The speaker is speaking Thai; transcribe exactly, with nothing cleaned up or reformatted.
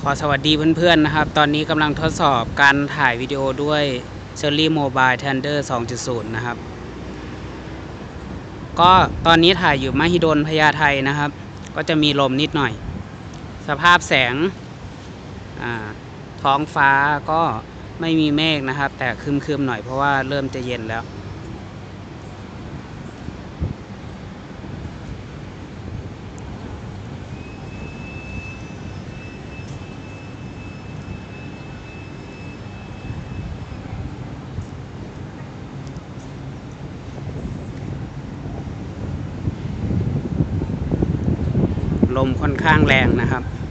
ขอสวัสดีเพื่อนๆนะครับตอนนี้กำลังทดสอบการถ่ายวิดีโอด้วย Cherry Mobile Thunder สองจุดศูนย์ นะครับก็ตอนนี้ถ่ายอยู่มหิดลพญาไทนะครับก็จะมีลมนิดหน่อยสภาพแสงท้องฟ้าก็ไม่มีเมฆนะครับแต่ครึมๆหน่อยเพราะว่าเริ่มจะเย็นแล้วลมค่อนข้างแรงนะครับ